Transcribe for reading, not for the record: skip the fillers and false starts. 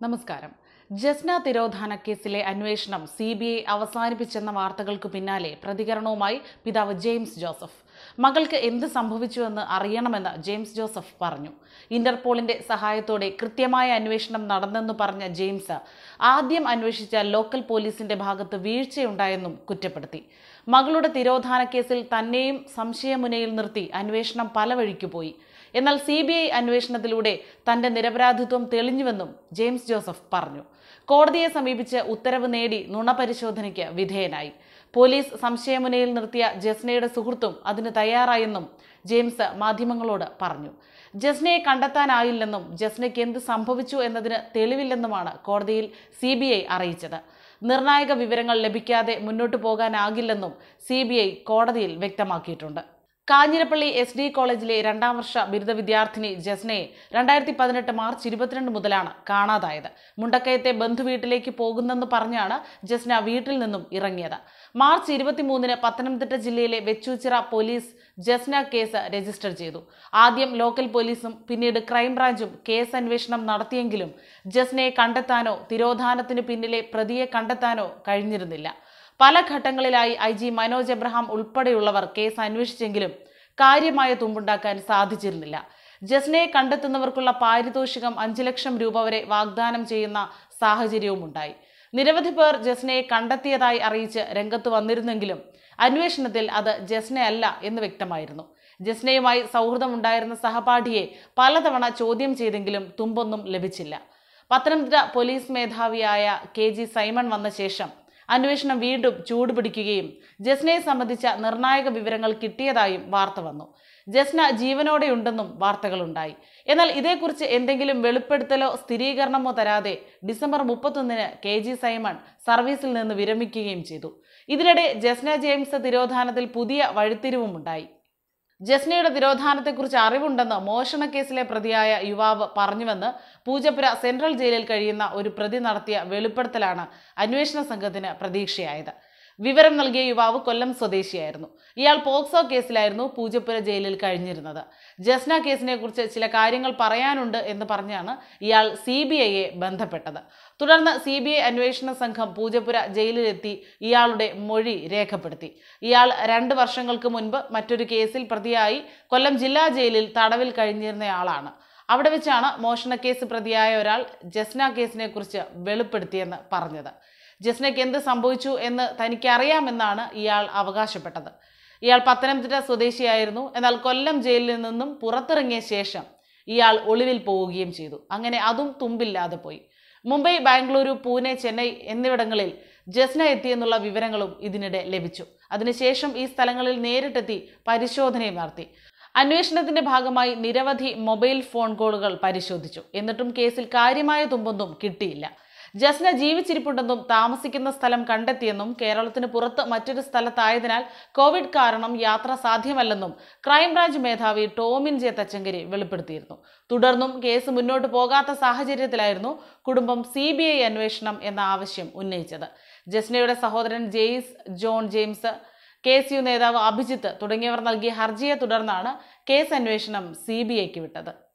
നമസ്കാരം. ജസ്ന തിരോധാന കേസിലെ അന്വേഷണം CBI അവസാനിപ്പിച്ചെന്ന വാർത്തകൾക്ക് പിന്നാലെ പ്രതികരണവുമായി പിതാവ് ജെയിംസ് ജോസഫ്. മകൾക്ക് എന്ത് സംഭവിച്ചുവെന്ന് അറിയണമെന്ന് ജെയിംസ് ജോസഫ് പറഞ്ഞു. ഇന്റർപോളിന്റെ സഹായത്തോടെ കൃത്യമായ അന്വേഷണം നടന്നെന്ന് പറഞ്ഞ ജെയിംസ് ആദ്യം അന്വേഷിച്ച ലോക്കൽ പോലീസിന്റെ ഭാഗത്ത് വീഴ്ചയുണ്ടായെന്നും കുറ്റപ്പെടുത്തി. മകളുടെ തിരോധാന കേസിൽ തന്നെയും സംശയമുനയിൽ നിർത്തി അന്വേഷണം പല വഴിക്കു പോയി. എന്നാൽ CBI അന്വേഷണത്തിലൂടെ തന്റെ നിരപരാധിത്വം തെളിഞ്ഞുവെന്നും ജെയിംസ് ജോസഫ് പറഞ്ഞു. കോടതിയെ സമീപിച്ച് ഉത്തരവ് നേടി നുണപരിശോധനയ്ക്ക് വിധേയനായി. പോലീസ് സംശയമുനയിൽ നിർത്തിയ ജസ്നയുടെ സുഹൃത്തും അതിന് തയ്യാറായെന്നും ജെയിംസ് മാധ്യമങ്ങളോട് പറഞ്ഞു. ജസ്നയെ കണ്ടെത്താനായില്ലെന്നും ജസ്നയ്ക്ക് എന്ത് സംഭവിച്ചു എന്നതിന് തെളിവില്ലെന്നുമാണ് കോടതിയിൽ CBI അറിയിച്ചത്. നിർണായക വിവരങ്ങൾ ലഭിക്കാതെ മുന്നോട്ടു പോകാനാകില്ലെന്നും CBI കോടതിയിൽ വ്യക്തമാക്കിയിട്ടുണ്ട്. കാഞ്ഞിരപ്പള്ളി SD കോളേജിലെ 2ാം വർഷ ബിരുദ വിദ്യാർത്ഥിനി ജസ്നയെ 2018 മാർച്ച് 22 മുതലാണ് കാണാതായത്. മുണ്ടക്കയത്തെ ബന്ധുവീട്ടിലേക്ക് പോകുന്നെന്ന് പറഞ്ഞാണ് ജസ്ന വീട്ടിൽ നിന്നും ഇറങ്ങിയത്. മാർച്ച് 23-ന് പത്തനംതിട്ട ജില്ലയിലെ Vechoochira police Jasna case register ചെയ്തു. ആദ്യം ലോക്കൽ പോലീസും പിന്നീട് ക്രൈംബ്രാഞ്ചും കേസ് അന്വേഷണം നടത്തിയെങ്കിലും ജസ്നയെ കണ്ടെത്താനോ തിരോധാനത്തിന് പിന്നിലെ പ്രതിയെ കണ്ടെത്താനോ കഴിഞ്ഞിരുന്നില്ല. പല ഘട്ടങ്ങളിലായി IG മനോജ് എബ്രഹാം ഉൾപ്പെടെയുള്ളവർ കേസ് അന്വേഷിച്ചെങ്കിലും കാര്യമായ തുമ്പുണ്ടാക്കാൻ സാധിച്ചിരുന്നില്ല. ജസ്നയെ കണ്ടെത്തുന്നവർക്കുള്ള പാരിതോഷികം 5 ലക്ഷം രൂപ വരെ വാഗ്ദാനം ചെയ്യുന്ന സാഹചര്യവും ഉണ്ടായി. നിരവധി പേർ ജസ്നയെ കണ്ടെത്തിയതായി അറിയിച്ച് രംഗത്ത് വന്നിരുന്നെങ്കിലും അന്വേഷണത്തിൽ അത് ജസ്നയല്ല എന്ന് വ്യക്തമായിരുന്നു. ജസ്നയുമായി സൗഹൃദമുണ്ടായിരുന്ന സഹപാഠിയെ പലതവണ ചോദ്യം ചെയ്തെങ്കിലും തുമ്പൊന്നും ലഭിച്ചില്ല. പത്തനംതിട്ട പോലീസ് മേധാവിയായ KG സൈമൺ വന്ന ശേഷം അന്വേഷണം വീണ്ടും ചൂടുപിടിക്കുകയും ജസ്നയെ സംബന്ധിച്ച നിർണായക വിവരങ്ങൾ കിട്ടിയതായും വാർത്ത വന്നു. ജസ്ന ജീവനോടെയുണ്ടെന്നും വാർത്തകളുണ്ടായി. എന്നാൽ ഇതേക്കുറിച്ച് എന്തെങ്കിലും വെളിപ്പെടുത്തലോ സ്ഥിരീകരണമോ തരാതെ ഡിസംബർ 31-ന് KG സൈമൺ സർവീസിൽ നിന്ന് വിരമിക്കുകയും ചെയ്തു. ഇതിനിടെ ജസ്ന ജെയിംസ് തിരോധാനത്തിൽ പുതിയ വഴിത്തിരിവുമുണ്ടായി. ജസ്നയുടെ തിരോധാനത്തെക്കുറിച്ച് അറിവുണ്ടെന്ന് മോഷണക്കേസിലെ പ്രതിയായ യുവാവ് പറഞ്ഞുവെന്ന് പൂജപ്പുര സെൻട്രൽ ജയിലിൽ കഴിയുന്ന ഒരു പ്രതി നടത്തിയ വെളിപ്പെടുത്തലാണ് അന്വേഷണ സംഘത്തിന് പ്രതീക്ഷയായത്. വിവരം നൽകിയ യുവാവ് കൊല്ലം സ്വദേശിയായിരുന്നു. ഇയാൾ പോക്സോ കേസിലായിരുന്നു പൂജപ്പുര ജയിലിൽ കഴിഞ്ഞിരുന്നത്. ജസ്ന കേസിനെ കുറിച്ച് ചില കാര്യങ്ങൾ പറയാനുണ്ട് എന്ന് പറഞ്ഞാണ് ഇയാൾ CBIയെ ബന്ധപ്പെട്ടത്. തുടർന്ന് CBI അന്വേഷണ സംഘം പൂജപ്പുര ജയിലിലെത്തി ഇയാളുടെ മൊഴി രേഖപ്പെടുത്തി. ഇയാൾ 2 വർഷങ്ങൾക്ക് മുൻപ് മറ്റൊരു കേസിൽ പ്രതിയായി കൊല്ലം ജില്ലാ ജയിലിൽ തടവിൽ കഴിഞ്ഞിരുന്നയാളാണ്. അവിടെ വെച്ചാണ് മോഷണക്കേസ് പ്രതിയായ ഒരാൾ ജസ്ന കേസിനെ കുറിച്ച് വെളിപ്പെടുത്തിയെന്ന് പറഞ്ഞത്. ജസ്നയ്ക്ക് എന്ത് സംഭവിച്ചു എന്ന് തനിക്കറിയാമെന്നാണ് ഇയാൾ അവകാശപ്പെട്ടത്. ഇയാൾ പത്തനംതിട്ട സ്വദേശിയായിരുന്നു. എന്നാൽ കൊല്ലം ജയിലിൽ നിന്നും പുറത്തിറങ്ങിയ ശേഷം ഇയാൾ ഒളിവിൽ പോവുകയും ചെയ്തു. അങ്ങനെ അതും തുമ്പില്ലാതെ പോയി. മുംബൈ, ബാംഗ്ലൂരു, പൂനെ, ചെന്നൈ എന്നിവിടങ്ങളിൽ ജസ്ന എത്തിയെന്നുള്ള വിവരങ്ങളും ഇതിനിടെ ലഭിച്ചു. അതിനുശേഷം ഈ സ്ഥലങ്ങളിൽ നേരിട്ടെത്തി പരിശോധനയും നടത്തി. അന്വേഷണത്തിന്റെ ഭാഗമായി നിരവധി മൊബൈൽ ഫോൺ കോളുകൾ പരിശോധിച്ചു. എന്നിട്ടും കേസിൽ കാര്യമായ തുമ്പൊന്നും കിട്ടിയില്ല. ജസ്ന ജീവിച്ചിരിപ്പുണ്ടെന്നും താമസിക്കുന്ന സ്ഥലം കണ്ടെത്തിയെന്നും കേരളത്തിന് പുറത്ത് മറ്റൊരു സ്ഥലത്തായതിനാൽ കോവിഡ് കാരണം യാത്ര സാധ്യമല്ലെന്നും ക്രൈംബ്രാഞ്ച് മേധാവി ടോമിൻ ജെ തച്ചങ്കരി വെളിപ്പെടുത്തിയിരുന്നു. തുടർന്നും കേസ് മുന്നോട്ട് പോകാത്ത സാഹചര്യത്തിലായിരുന്നു കുടുംബം CBI അന്വേഷണം എന്ന ആവശ്യം ഉന്നയിച്ചത്. ജസ്നയുടെ സഹോദരൻ ജോൺ ജെയിംസ്, KSU നേതാവ് അഭിജിത്ത് തുടങ്ങിയവർ നൽകിയ ഹർജിയെ തുടർന്നാണ് കേസ് അന്വേഷണം CBIക്ക് വിട്ടത്.